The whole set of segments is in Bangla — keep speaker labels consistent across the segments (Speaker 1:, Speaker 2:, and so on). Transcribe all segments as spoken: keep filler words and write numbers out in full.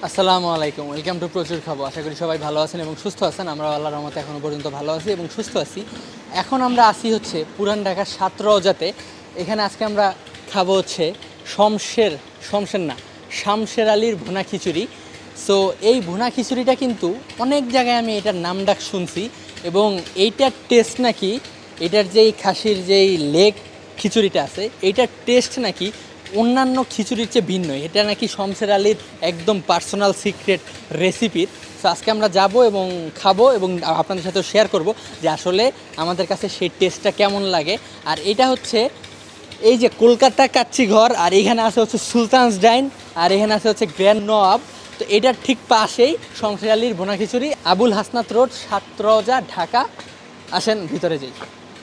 Speaker 1: আসসালামু আলাইকুম, ওয়েলকাম টু প্রচুর খাবো। আশা করি সবাই ভালো আছেন এবং সুস্থ আছেন। আমরা আল্লাহর রহমতে এখনও পর্যন্ত ভালো আছি এবং সুস্থ আছি। এখন আমরা আসি হচ্ছে পুরান ঢাকার সাত রওজাতে। এখানে আজকে আমরা খাবো হচ্ছে শমশের শমশের না শামশের আলীর ভুনা খিচুড়ি। সো এই ভুনা খিচুড়িটা কিন্তু অনেক জায়গায় আমি এটার নাম ডাক শুনছি এবং এইটার টেস্ট নাকি, এটার যেই খাসির যেই লেগ খিচুড়িটা আছে এইটার টেস্ট নাকি অন্যান্য খিচুড়ির চেয়ে ভিন্ন। এটা নাকি শমশের আলীর একদম পার্সোনাল সিক্রেট রেসিপির। সো আজকে আমরা যাব এবং খাবো এবং আপনাদের সাথে শেয়ার করব যে আসলে আমাদের কাছে সেই টেস্টটা কেমন লাগে। আর এটা হচ্ছে এই যে কলকাতা কাচ্চি ঘর, আর এখানে আছে হচ্ছে সুলতানস ডাইন, আর এখানে আছে হচ্ছে গ্র্যান্ড নওয়াব। তো এটার ঠিক পাশেই শমশের আলীর ভুনা খিচুড়ি, আবুল হাসনাত রোড, সাতরওজা, ঢাকা। আসেন ভিতরে যাই।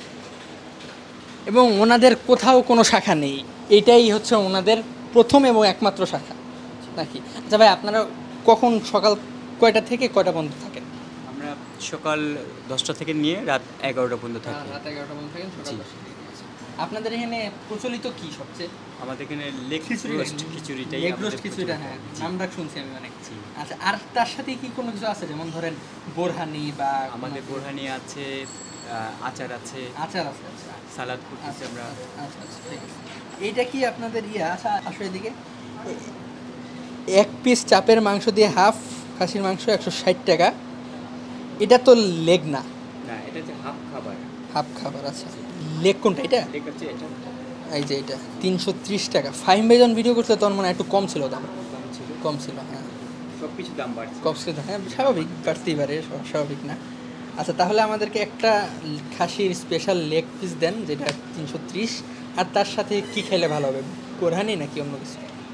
Speaker 1: এবং ওনাদের কোথাও কোনো শাখা নেই, এটাই হচ্ছে ওনাদের প্রথম এবং একমাত্র শাখা নাকি? আচ্ছা ভাই, আপনারা কখন সকাল কয়টা থেকে কয়টা পর্যন্ত থাকেন?
Speaker 2: আমরা সকাল দশটা থেকে নিয়ে রাত এগারোটা পর্যন্ত থাকি।
Speaker 1: রাত এগারোটা পর্যন্ত থাকেন, সকাল দশটা থেকে। আপনাদের এখানে প্রচলিত কি সবচেয়ে?
Speaker 2: আমাদের এখানে লেগ রোস্ট খিচুড়িটাই
Speaker 1: লেগ
Speaker 2: আমাদের
Speaker 1: রোস্ট খিচুড়িটা,
Speaker 2: প্রচলিত।
Speaker 1: হ্যাঁ
Speaker 2: জি।
Speaker 1: নামটা শুনছি আমি অনেক।
Speaker 2: জি।
Speaker 1: আচ্ছা, আর তার সাথে কি কোনো কিছু আছে, যেমন ধরেন বোরহানি বা কোনো-
Speaker 2: আমাদের বোরহানি আছে, আহ, আচার আছে,
Speaker 1: আচার আছে? আচ্ছা
Speaker 2: সালাদ করতেছি
Speaker 1: আচ্ছা
Speaker 2: আমরা।
Speaker 1: আচ্ছা আচ্ছা, ঠিক আছে। এইটা কি আপনাদের ইয়া? আচ্ছা আসো এদিকে। এক পিস চাপের মাংস দিয়ে হাফ খাসির মাংস একশো ষাট টাকা। এটা তো লেগ না,
Speaker 2: না, এটা হচ্ছে হাফ খাবার।
Speaker 1: হাফ খাবার। আচ্ছা, লেগ কোনটা? এটা
Speaker 2: লেগ হচ্ছে এটা
Speaker 1: এই যে এটা তিনশো ত্রিশ টাকা। ফাইম ভাই যখন ভিডিও করতে তখন মনে হয় একটু কম ছিল দাম।
Speaker 2: কম ছিল,
Speaker 1: কম ছিল, হ্যাঁ
Speaker 2: সব কিছু দাম বাড়ছে।
Speaker 1: কম ছিল, হ্যাঁ স্বাভাবিক, বাড়তেই পারে, স্বাভাবিক না। আচ্ছা তাহলে আমাদেরকে একটা খাসির স্পেশাল লেগ পিস দেন, যেটা তিনশো ত্রিশ। আর তার সাথে কি খেলে ভালো হবে, কোরহানি নাকি অন্য কিছু?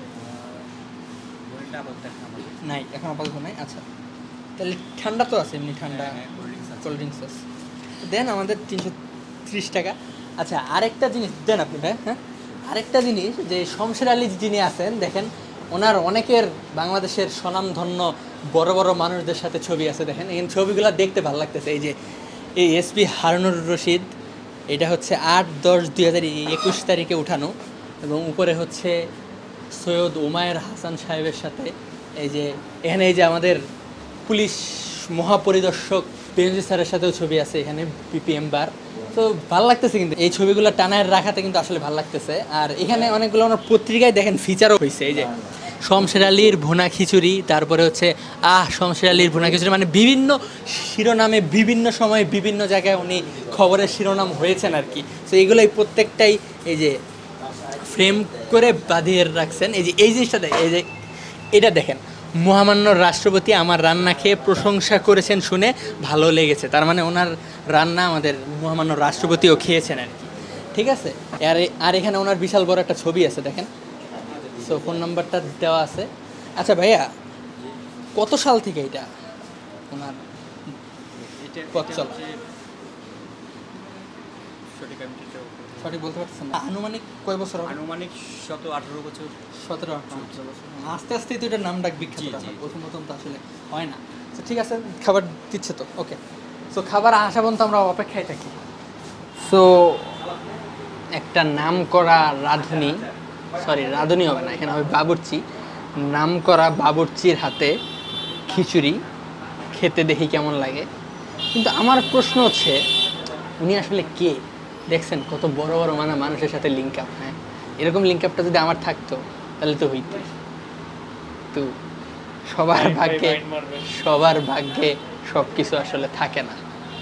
Speaker 2: বোরহানিটা আপাতত খাবো।
Speaker 1: নাই, এখন আপাতত নাই। আচ্ছা তাহলে ঠান্ডা তো আছে, এমনি ঠান্ডা
Speaker 2: হ্যাঁ, cold drinks আছে।
Speaker 1: কোল্ড ড্রিঙ্কস আছে, তো দেন আমাদের তিনশো ত্রিশ টাকা। আচ্ছা আরেকটা জিনিস দেন আপনি ভাই। হ্যাঁ আরেকটা জিনিস, যে শমশের আলী যিনি আছেন, দেখেন ওনার অনেকের বাংলাদেশের স্বনামধন্য বড় বড় মানুষদের সাথে ছবি আছে। দেখেন এই ছবিগুলো দেখতে ভালো লাগতেছে। এই যে এই এসপি হারুনুর রশিদ, এটা হচ্ছে আট দশ দুই হাজার একুশ তারিখে উঠানো, এবং উপরে হচ্ছে সৈয়দ উমায়ের হাসান সাহেবের সাথে। এই যে এখানে এই যে আমাদের পুলিশ মহাপরিদর্শক বেনজি স্যারের সাথেও ছবি আছে এখানে, পিপিএম বার। তো ভালো লাগতেছে কিন্তু এই ছবিগুলো টানায় রাখাতে কিন্তু আসলে ভালো লাগতেছে। আর এখানে অনেকগুলো আমার পত্রিকায় দেখেন ফিচারও হয়েছে, এই যে শমশের আলীর ভুনা খিচুড়ি, তারপরে হচ্ছে আহ শমশের আলীর ভুনা খিচুড়ি, মানে বিভিন্ন শিরোনামে বিভিন্ন সময়ে বিভিন্ন জায়গায় উনি খবরের শিরোনাম হয়েছেন আর কি। তো এইগুলোই প্রত্যেকটাই এই যে ফ্রেম করে বাঁধিয়ে রাখছেন। এই যে এই জিনিসটা দেখ, এই যে এটা দেখেন, মহামান্য রাষ্ট্রপতি আমার রান্না খেয়ে প্রশংসা করেছেন শুনে ভালো লেগেছে। তার মানে ওনার রান্না আমাদের মহামান্য রাষ্ট্রপতিও খেয়েছেন আর কি। ঠিক আছে। আর আর এখানে ওনার বিশাল বড় একটা ছবি আছে দেখেন। সো ফোন নাম্বারটা দেওয়া আছে। আচ্ছা ভাইয়া, কত সাল থেকে এটা ওনার
Speaker 2: এটা
Speaker 1: পথ
Speaker 2: এটা
Speaker 1: চলা?
Speaker 2: হচ্ছে সঠিক আমি ঠিক
Speaker 1: সঠিক বলতে পারছেন না? আনুমানিক কয় বছর হবে?
Speaker 2: আনুমানিক শত আঠারো বছর।
Speaker 1: সতেরো আঠারো বছর। আস্তে আস্তে তো এটার নাম ডাক বিখ্যাত
Speaker 2: জি,
Speaker 1: হয়,
Speaker 2: জি।
Speaker 1: প্রথম প্রথম তো আসলে হয় না। তো ঠিক আছে, খাবার দিচ্ছে তো, ওকে। সো খাবার আসা পর্যন্ত আমরা অপেক্ষায় থাকি। সো একটা নাম করা রাঁধুনি, সরি রাঁধুনি হবে না, এখানে হবে বাবুর্চি। নাম করা বাবুর্চির হাতে খিচুড়ি খেতে দেখি কেমন লাগে। কিন্তু আমার প্রশ্ন হচ্ছে, উনি আসলে কে? দেখছেন কত বড় বড় মানে মানুষের সাথে লিঙ্ক আপ। হ্যাঁ এরকম লিঙ্ক আপটা যদি আমার থাকতো তাহলে তো হইতো। তো সবার ভাগ্যে সবার ভাগ্যে সব কিছু আসলে থাকে না।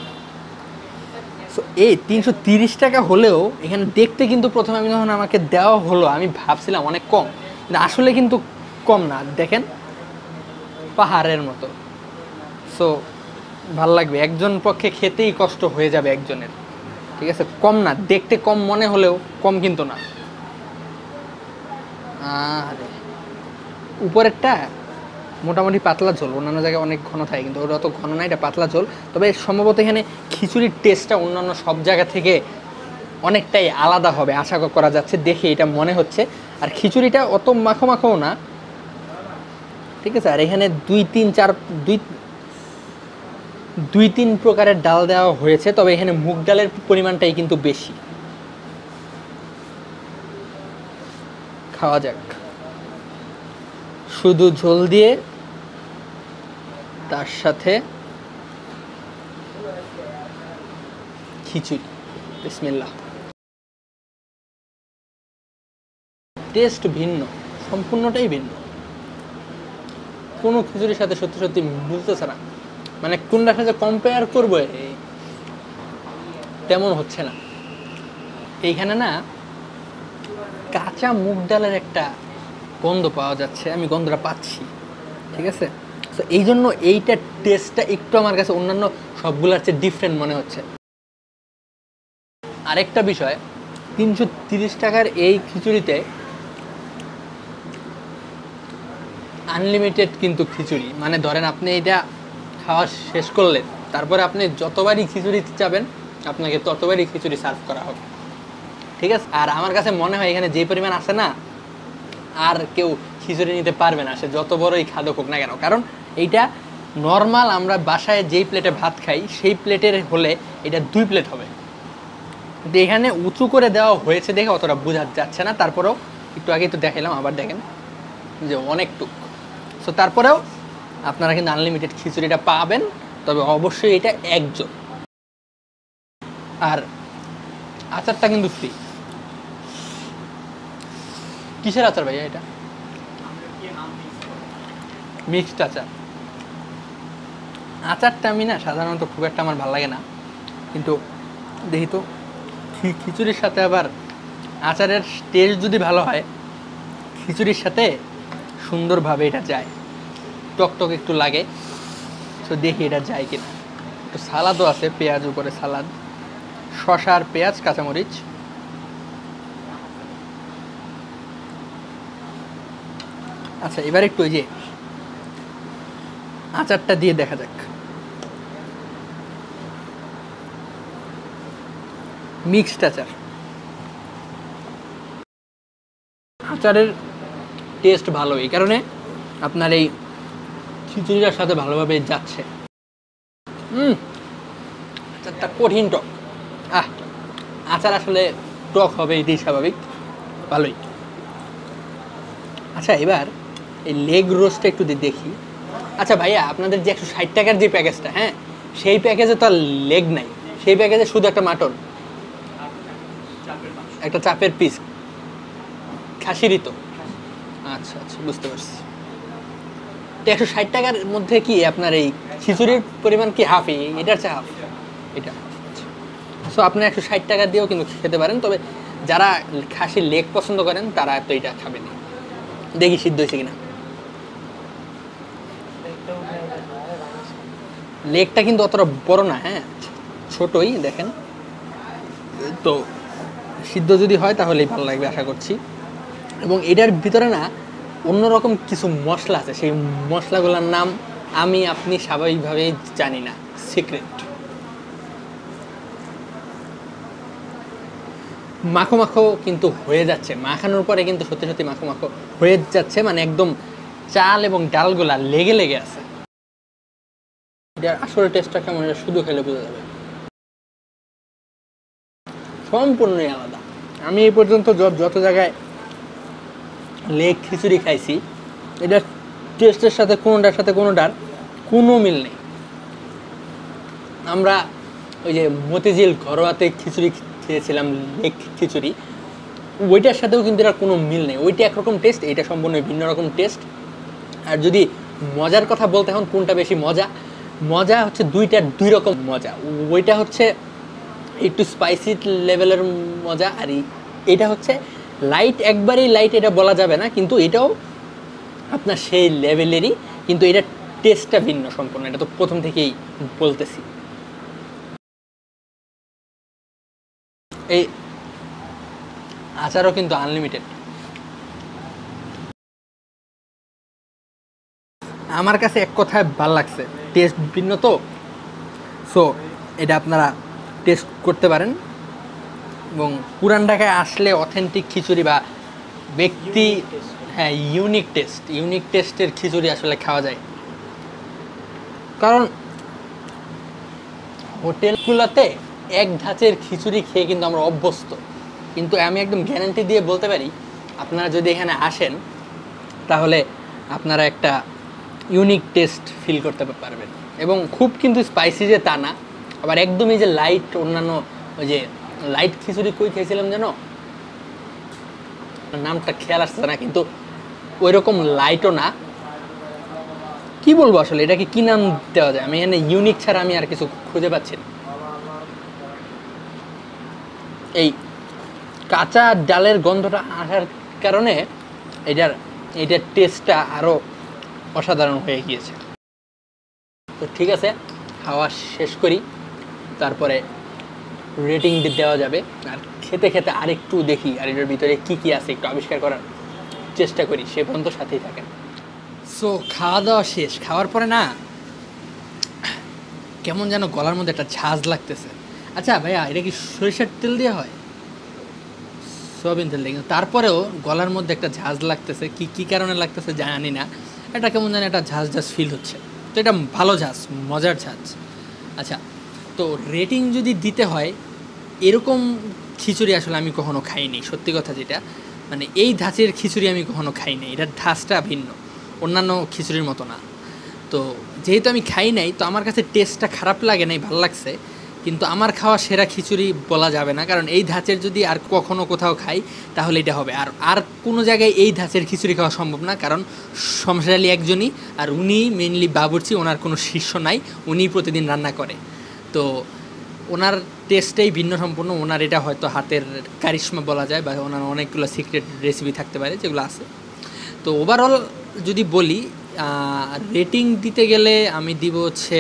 Speaker 1: সো এই তিনশো তিরিশ টাকা হলেও এখানে দেখতে কিন্তু প্রথমে আমি যখন আমাকে দেওয়া হলো আমি ভাবছিলাম অনেক কম, কিন্তু আসলে কিন্তু কম না। দেখেন পাহাড়ের মতো। সো ভাল লাগবে, একজন পক্ষে খেতেই কষ্ট হয়ে যাবে একজনের। ঠিক আছে, কম না, দেখতে কম মনে হলেও কম কিন্তু না। আরে উপরেরটা মোটামুটি পাতলা ঝোল, অন্যান্য জায়গায় অনেক ঘন থাকে কিন্তু ওটা অত ঘন না, এটা পাতলা ঝোল। তবে সম্ভবত এখানে খিচুড়ির টেস্টটা অন্যান্য সব জায়গা থেকে অনেকটাই আলাদা হবে আশা করা যাচ্ছে, দেখে এটা মনে হচ্ছে। আর খিচুড়িটা অত মাখো মাখোও না, ঠিক আছে। আর এখানে দুই তিন চার দুই দুই তিন প্রকারের ডাল দেওয়া হয়েছে, তবে এখানে মুগ ডালের পরিমাণটাই কিন্তু বেশি। খাওয়া যাক। শুধু ঝোল দিয়ে তার সাথে খিচুড়ি। বিসমিল্লাহ। টেস্ট ভিন্ন, সম্পূর্ণটাই ভিন্ন। কোনো খিচুড়ির সাথে সত্যি সত্যি মিলতেছে না, মানে কোনটার সাথে কম্পেয়ার করবো তেমন হচ্ছে না। এইখানে না কাঁচা মুগ ডালের একটা গন্ধ পাওয়া যাচ্ছে, আমি গন্ধটা পাচ্ছি, ঠিক আছে। তো এই জন্য এইটার টেস্টটা একটু আমার কাছে অন্যান্য সবগুলোর চেয়ে ডিফারেন্ট মনে হচ্ছে। আরেকটা বিষয়, তিনশো তিরিশ টাকার এই খিচুড়িতে আনলিমিটেড কিন্তু খিচুড়ি, মানে ধরেন আপনি এটা খাওয়া শেষ করলেন, তারপরে আপনি যতবারই খিচুড়ি চাবেন আপনাকে ততবারই খিচুড়ি সার্ভ করা হবে, ঠিক আছে। আর আমার কাছে মনে হয় এখানে যে পরিমাণ আছে না, আর কেউ খিচুড়ি নিতে পারবে না, সে যত বড়ই খাদক হোক না কেন। কারণ এইটা নর্মাল আমরা বাসায় যেই প্লেটে ভাত খাই সেই প্লেটের হলে এটা দুই প্লেট হবে, কিন্তু এখানে উঁচু করে দেওয়া হয়েছে দেখে অতটা বোঝা যাচ্ছে না। তারপরেও একটু আগে তো দেখাইলাম, আবার দেখেন যে অনেকটুক। সো তারপরেও আপনারা কিন্তু আনলিমিটেড খিচুড়িটা পাবেন, তবে অবশ্যই এটা একজন। আর আচারটা কিন্তু ফ্রি। কিসের আচার ভাইয়া এটা? মিক্সড আচার। আচারটা আমি না সাধারণত খুব একটা আমার ভালো লাগে না, কিন্তু দেখি তো খিচুড়ির সাথে আবার আচারের টেস্ট যদি ভালো হয়, খিচুড়ির সাথে সুন্দরভাবে এটা যায়। টকটক একটু লাগে, তো দেখি এটা যায় কিনা। একটু সালাদও আছে, পেঁয়াজ উপরে সালাদ, শসা আর পেঁয়াজ, কাঁচামরিচ। আচ্ছা, এবার একটু ওই যে আচারটা দিয়ে দেখা যাক। মিক্সড আচার। আচারের টেস্ট ভালো, এই কারণে আপনার এই খিচুড়িটার সাথে ভালোভাবে যাচ্ছে। হুম, আচারটা কঠিন টক। আহ, আচার আসলে টক হবে, এটাই স্বাভাবিক, ভালোই। আচ্ছা, এবার এই লেগ রোস্টটা একটু দেখি। আচ্ছা ভাইয়া, আপনাদের যে একশো ষাট টাকার যে প্যাকেজটা, হ্যাঁ, সেই প্যাকেজে তো আর লেগ নাই, সেই প্যাকেজে শুধু একটা মাটন, একটা চাপের পিস, খাসিরই তো? আচ্ছা আচ্ছা, বুঝতে পারছি। তো একশো ষাট টাকার মধ্যে কি আপনার এই খিচুড়ির পরিমাণ কি হাফ? এটার চেয়ে হাফ এটা। সো আপনি একশো ষাট টাকা দিয়েও কিন্তু খেতে পারেন, তবে যারা খাসির লেগ পছন্দ করেন তারা তো এটা খাবেন। দেখি সিদ্ধ হয়েছে কিনা। লেগটা কিন্তু অতটা বড় না, হ্যাঁ, ছোটই, দেখেন তো। সিদ্ধ যদি হয় তাহলেই ভালো লাগবে আশা করছি। এবং এটার ভিতরে না অন্যরকম কিছু মশলা আছে, সেই মশলাগুলোর নাম আমি আপনি স্বাভাবিকভাবেই জানি না, সিক্রেট। মাখো মাখো কিন্তু হয়ে যাচ্ছে, মাখানোর পরে কিন্তু সত্যি সত্যি মাখো মাখো হয়ে যাচ্ছে, মানে একদম চাল এবং ডালগুলা লেগে লেগে আছে। এটার আসলে টেস্টটা কেমন এটা শুধু খেলে বোঝা যাবে, সম্পূর্ণই আলাদা। আমি এই পর্যন্ত যত জায়গায় লেগ খিচুড়ি খাইছি, এটার টেস্টের সাথে কোনোটার সাথে কোনোটার কোনো মিল নেই। আমরা ওই যে মতিঝিল ঘরোয়াতে খিচুড়ি খেয়েছিলাম, লেগ খিচুড়ি, ওইটার সাথেও কিন্তু এটার কোনো মিল নেই। ওইটা একরকম টেস্ট, এটা সম্পূর্ণ ভিন্ন রকম টেস্ট। আর যদি মজার কথা বলতে এখন কোনটা বেশি মজা, মজা হচ্ছে দুইটার দুই রকম মজা। ওইটা হচ্ছে একটু স্পাইসি লেভেলের মজা, আর এটা হচ্ছে লাইট, একবারেই লাইট এটা বলা যাবে না, কিন্তু এটাও আপনার সেই লেভেলেরই, কিন্তু এটার টেস্টটা ভিন্ন সম্পূর্ণ। এটা তো প্রথম থেকেই বলতেছি। এই আচারও কিন্তু আনলিমিটেড। আমার কাছে এক কথায় ভালো লাগছে, টেস্ট ভিন্ন তো। সো এটা আপনারা টেস্ট করতে পারেন, এবং পুরান ঢাকায় আসলে অথেন্টিক খিচুড়ি বা ব্যক্তি, হ্যাঁ, ইউনিক টেস্ট, ইউনিক টেস্টের খিচুড়ি আসলে খাওয়া যায়। কারণ হোটেলগুলোতে এক ধাঁচের খিচুড়ি খেয়ে কিন্তু আমরা অভ্যস্ত, কিন্তু আমি একদম গ্যারান্টি দিয়ে বলতে পারি আপনারা যদি এখানে আসেন তাহলে আপনারা একটা ইউনিক টেস্ট ফিল করতে পারবেন। এবং খুব কিন্তু স্পাইসি যে তা না, আবার একদমই যে লাইট অন্যান্য ওই যে লাইট খিচুড়ি কই খেয়েছিলাম যেন, নামটা খেয়াল আসছে না, কিন্তু ওই রকম লাইটও না। কি বলবো আসলে এটাকে কি নাম দেওয়া যায়, আমি এখানে ইউনিক ছাড়া আমি আর কিছু খুঁজে পাচ্ছি না। এই কাঁচা ডালের গন্ধটা আসার কারণে এটার এটার টেস্টটা আরও অসাধারণ হয়ে গিয়েছে। তো ঠিক আছে, খাওয়া শেষ করি, তারপরে রেটিং দেওয়া যাবে। আর খেতে খেতে আরেকটু দেখি আর এটার ভিতরে কী কী আছে একটু আবিষ্কার করার চেষ্টা করি, সে পর্যন্ত সাথেই থাকেন। সো খাওয়া দাওয়া শেষ, খাওয়ার পরে না কেমন যেন গলার মধ্যে একটা ঝাঁজ লাগতেছে। আচ্ছা ভাইয়া, এটা কি সরিষার তেল দেওয়া হয়? সয়াবিন তেল দিয়ে, তারপরেও গলার মধ্যে একটা ঝাঁজ লাগতেছে, কি কী কারণে লাগতেছে জানি না, এটা কেমন যেন একটা ঝাঁজ ঝাঁজ ফিল হচ্ছে। তো এটা ভালো ঝাঁজ, মজার ঝাঁজ। আচ্ছা, তো রেটিং যদি দিতে হয়, এরকম খিচুড়ি আসলে আমি কখনো খাইনি, সত্যি কথা যেটা, মানে এই ধাঁচের খিচুড়ি আমি কখনো খাইনি। এটার ধাঁচটা ভিন্ন, অন্যান্য খিচুড়ির মতো না। তো যেহেতু আমি খাই নাই, তো আমার কাছে টেস্টটা খারাপ লাগে নাই, ভালো লাগছে। কিন্তু আমার খাওয়া সেরা খিচুড়ি বলা যাবে না, কারণ এই ধাঁচের যদি আর কখনো কোথাও খাই তাহলে এটা হবে। আর আর কোনো জায়গায় এই ধাঁচের খিচুড়ি খাওয়া সম্ভব না, কারণ শমশের আলী একজনই, আর উনি মেনলি বাবুর্চি, ওনার কোনো শিষ্য নাই, উনিই প্রতিদিন রান্না করে। তো ওনার টেস্টেই ভিন্ন সম্পূর্ণ, ওনার এটা হয়তো হাতের কারিশমা বলা যায়, বা ওনার অনেকগুলো সিক্রেট রেসিপি থাকতে পারে যেগুলো আছে। তো ওভারঅল যদি বলি, রেটিং দিতে গেলে আমি দিব হচ্ছে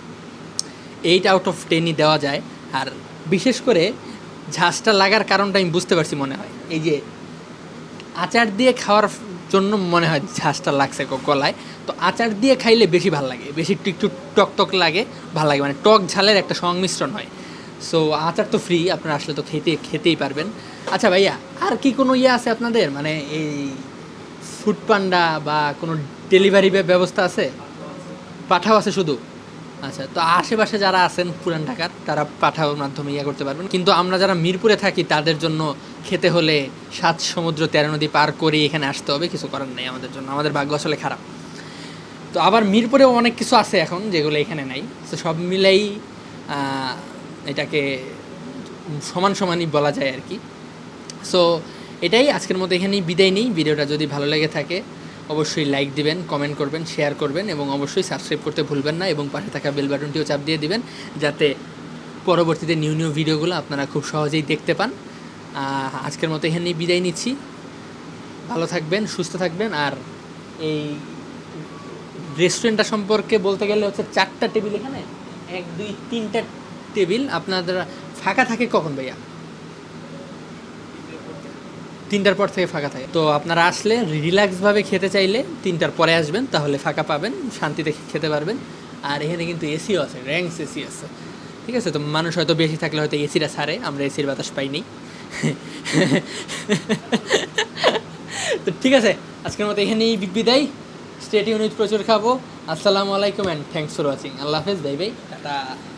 Speaker 1: এইট আউট অফ টেনই দেওয়া যায়। আর বিশেষ করে ঝাঁজটা লাগার কারণটা আমি বুঝতে পারছি, মনে হয় এই যে আচার দিয়ে খাওয়ার জন্য মনে হয় ঝাঁজটা লাগছে গলায়। তো আচার দিয়ে খাইলে বেশি ভালো লাগে, বেশি একটু একটু টক টক লাগে, ভালো লাগে, মানে টক ঝালের একটা সংমিশ্রণ হয়। সো আচার তো ফ্রি, আপনারা আসলে তো খেতে খেতেই পারবেন। আচ্ছা ভাইয়া, আর কি কোনো ইয়ে আছে আপনাদের, মানে এই ফুড পান্ডা বা কোনো ডেলিভারি ব্যবস্থা আছে? পাঠাও আছে শুধু? আচ্ছা, তো আশেপাশে যারা আছেন পুরান ঢাকার, তারা পাঠাওর মাধ্যমে ইয়ে করতে পারবেন। কিন্তু আমরা যারা মিরপুরে থাকি, তাদের জন্য খেতে হলে সাত সমুদ্র তেরো নদী পার করে এখানে আসতে হবে, কিছু করার নেই আমাদের জন্য, আমাদের ভাগ্য আসলে খারাপ। তো আবার মিরপুরেও অনেক কিছু আছে এখন যেগুলো এখানে নাই। তো সব মিলেই এটাকে সমান সমানই বলা যায় আর কি। সো এটাই আজকের মতো এখানেই বিদায় নিই। ভিডিওটা যদি ভালো লেগে থাকে অবশ্যই লাইক দিবেন, কমেন্ট করবেন, শেয়ার করবেন, এবং অবশ্যই সাবস্ক্রাইব করতে ভুলবেন না, এবং পাশে থাকা বেল বাটনটিও চাপ দিয়ে দিবেন, যাতে পরবর্তীতে নিউ নিউ ভিডিওগুলো আপনারা খুব সহজেই দেখতে পান। আজকের মতো এখানেই বিদায় নিচ্ছি। ভালো থাকবেন, সুস্থ থাকবেন। আর এই রেস্টুরেন্টটা সম্পর্কে বলতে গেলে হচ্ছে চারটা টেবিল এখানে, এক দুই তিনটা টেবিল আপনাদের ফাঁকা থাকে কখন ভাইয়া? তিনটার পর থেকে ফাঁকা থাকে। তো আপনারা আসলে রিল্যাক্সভাবে খেতে চাইলে তিনটার পরে আসবেন, তাহলে ফাঁকা পাবেন, শান্তিতে খেতে পারবেন। আর এখানে কিন্তু এসিও আছে, র্যাঙ্কস এসি আছে, ঠিক আছে? তো মানুষ হয়তো বেশি থাকলে হয়তো এসিটা ছাড়ে, আমরা এসির বাতাস পাইনি। তো ঠিক আছে, আজকের মতো এখানেই বিদায়। স্টে টিউনড উইথ প্রচুর খাবো। আসসালামু আলাইকুম and thanks for watching. Allah হাফেজ, বাই বাই, টাটা।